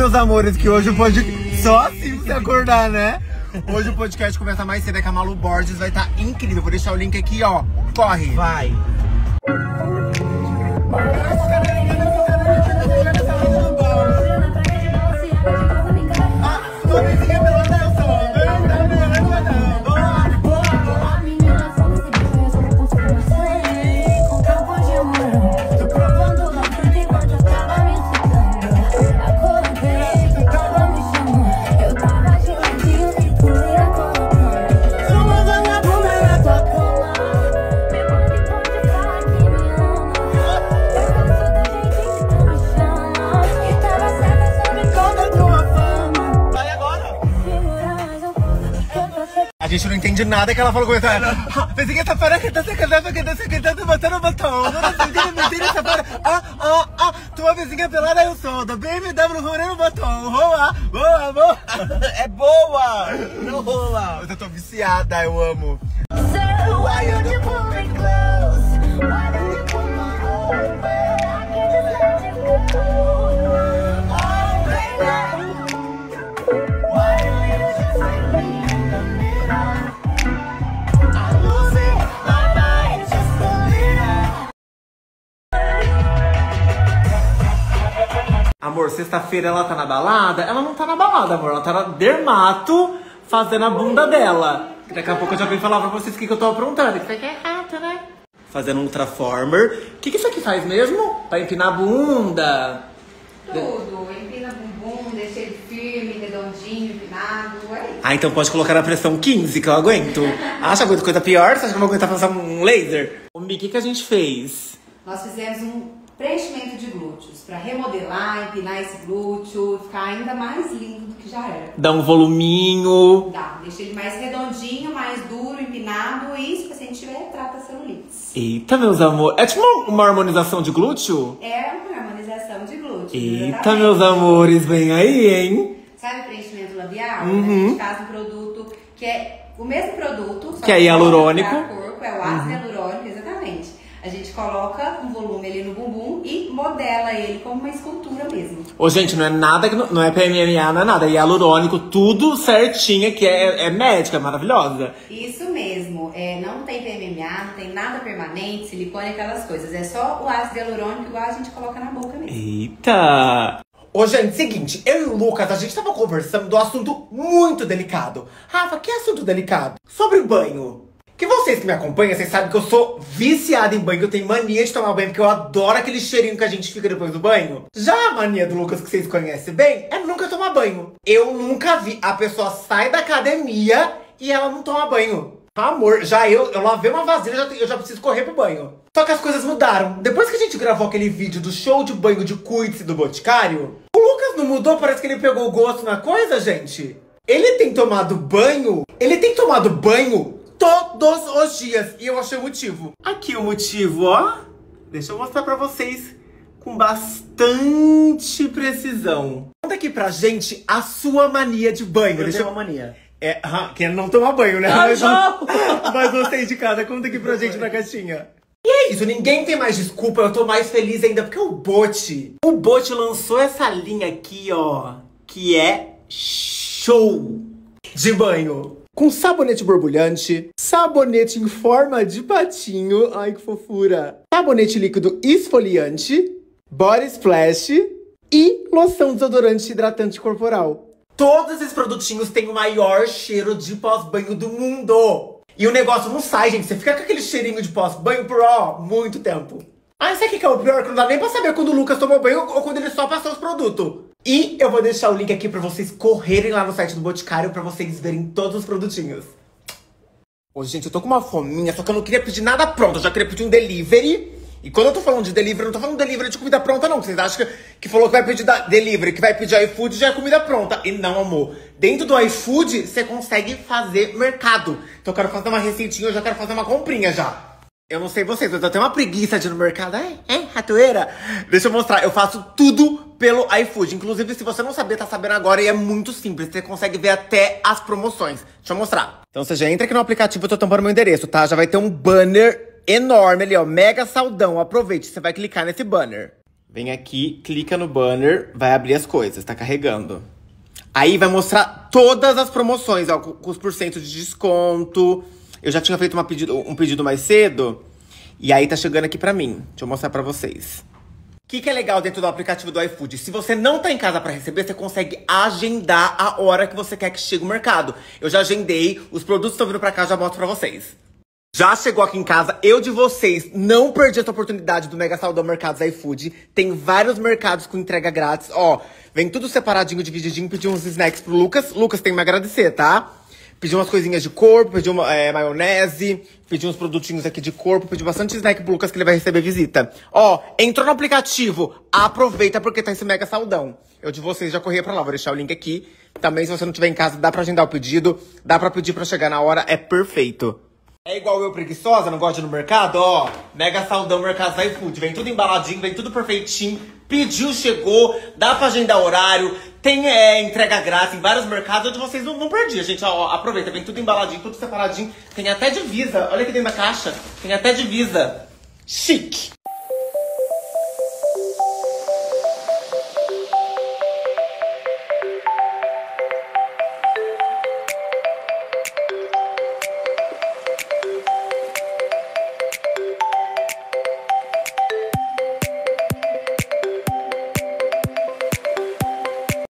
meus amores, que hoje pode só assim você acordar, né? Hoje o podcast começa mais cedo, é que a Malu Borges vai estar incrível. Vou deixar o link aqui, ó. Corre! Vai! A gente não entende nada que ela falou com essa. Pensei que essa para que tá botando batom. Tua vizinha pelada eu sou. Da BMW rolando batom. Boa, boa, boa. É boa! Não rola! Eu tô viciada, eu amo. Amor, sexta-feira ela tá na balada? Ela não tá na balada, amor. Ela tá na Dermato fazendo a bunda dela. Daqui a pouco eu já vim falar pra vocês o que eu tô aprontando. Isso aqui é rato, né? Fazendo um Ultraformer. O que isso aqui faz mesmo? Pra empinar a bunda? Tudo. Empina bumbum, deixa ele firme, redondinho, empinado. É isso. Ah, então pode colocar na pressão 15 que eu aguento. Acha que coisa pior? Você acha que eu vou aguentar passar um laser? O que a gente fez? Nós fizemos um preenchimento de glúteos pra remodelar, empinar esse glúteo, ficar ainda mais lindo do que já era. Dá um voluminho. Dá, deixa ele mais redondinho, mais duro, empinado e se o paciente tiver, trata celulites. Eita, meus amores. É tipo uma harmonização de glúteo? É uma harmonização de glúteo. Eita, exatamente. meus amores, vem aí, hein? Sabe o preenchimento labial? A gente faz um produto que é o mesmo produto, só Que é hialurônico. pra corpo, é o ácido hialurônico, exatamente. A gente coloca um volume ali no bumbum e modela ele como uma escultura mesmo. Ô, gente, não é nada, não é PMMA, não é nada. É hialurônico, tudo certinho, que é médica, é maravilhosa. Isso mesmo. Não tem PMMA, não tem nada permanente, silicone, aquelas coisas. É só o ácido hialurônico igual a gente coloca na boca mesmo. Eita! Ô, gente, seguinte, eu e o Lucas, a gente tava conversando do assunto muito delicado. Rafa, que assunto delicado? Sobre o banho. Que vocês que me acompanham, vocês sabem que eu sou viciada em banho, eu tenho mania de tomar banho, porque eu adoro aquele cheirinho que a gente fica depois do banho. Já a mania do Lucas, que vocês conhecem bem, é nunca tomar banho. Eu nunca vi a pessoa sair da academia e ela não toma banho. Amor, já eu lavei uma vasilha, eu já preciso correr pro banho. Só que as coisas mudaram. Depois que a gente gravou aquele vídeo do show de banho de Cuide-se do Boticário, o Lucas não mudou, parece que ele pegou gosto na coisa, gente. Ele tem tomado banho todos os dias. E eu achei o motivo. Aqui o motivo, ó. Deixa eu mostrar pra vocês com bastante precisão. Conta aqui pra gente a sua mania de banho. Eu tenho uma mania. Que é não tomar banho, né? Ah, não! Mas vocês de casa, conta aqui pra gente na caixinha. E é isso, ninguém tem mais desculpa, eu tô mais feliz ainda, porque o Bote lançou essa linha aqui, ó, que é show de banho. Com sabonete borbulhante, sabonete em forma de patinho, ai que fofura, sabonete líquido esfoliante, body splash e loção desodorante hidratante corporal. Todos esses produtinhos têm o maior cheiro de pós-banho do mundo. E o negócio não sai, gente, você fica com aquele cheirinho de pós-banho por, muito tempo. Ah, isso aqui que é o pior, que não dá nem pra saber quando o Lucas tomou banho ou quando ele só passou os produtos. E eu vou deixar o link aqui pra vocês correrem lá no site do Boticário pra vocês verem todos os produtinhos. Ô, gente, eu tô com uma fominha, só que eu não queria pedir nada pronto. Eu já queria pedir um delivery. E quando eu tô falando de delivery, eu não tô falando delivery de comida pronta, não. Vocês acham que falou que vai pedir delivery, que vai pedir iFood, já é comida pronta. E não, amor. Dentro do iFood, você consegue fazer mercado. Então eu quero fazer uma receitinha, eu já quero fazer uma comprinha já. Eu não sei vocês, mas eu tenho uma preguiça de ir no mercado. Ratoeira? Deixa eu mostrar. Eu faço tudo pelo iFood. Inclusive, se você não sabia, tá sabendo agora. E é muito simples. Você consegue ver até as promoções. Deixa eu mostrar. Então você já entra aqui no aplicativo. Eu tô tampando meu endereço, tá? Já vai ter um banner enorme ali, ó. Mega saldão. Aproveite. Você vai clicar nesse banner. Vem aqui, clica no banner, vai abrir as coisas, tá carregando. Aí vai mostrar todas as promoções, ó, com os porcentos de desconto. Eu já tinha feito um pedido mais cedo, e aí tá chegando aqui pra mim. Deixa eu mostrar pra vocês. O que é legal dentro do aplicativo do iFood? Se você não tá em casa pra receber, você consegue agendar a hora que você quer que chegue o mercado. Eu já agendei, os produtos estão vindo pra cá, já mostro pra vocês. Já chegou aqui em casa, eu de vocês não perdi essa oportunidade do Mega Saldão Mercados iFood. Tem vários mercados com entrega grátis. Ó, vem tudo separadinho, divididinho. Pedi uns snacks pro Lucas. Lucas tem que me agradecer, tá? Pedi umas coisinhas de corpo, pedi uma maionese, pedi uns produtinhos aqui de corpo, pedi bastante snack pro Lucas que ele vai receber visita. Ó, entrou no aplicativo, aproveita porque tá esse Mega Saldão. Eu de vocês já corria pra lá, vou deixar o link aqui. Também se você não tiver em casa, dá pra agendar o pedido, dá pra pedir pra chegar na hora, é perfeito. É igual eu preguiçosa, não gosto de ir no mercado? Ó, Mega Saldão Mercados iFood. Vem tudo embaladinho, vem tudo perfeitinho. Pediu, chegou, dá pra agendar horário. Tem entrega grátis em vários mercados onde vocês não perdiam, gente. Ó, aproveita, vem tudo embaladinho, tudo separadinho. Tem até divisa, olha aqui dentro da caixa. Tem até divisa. Chique!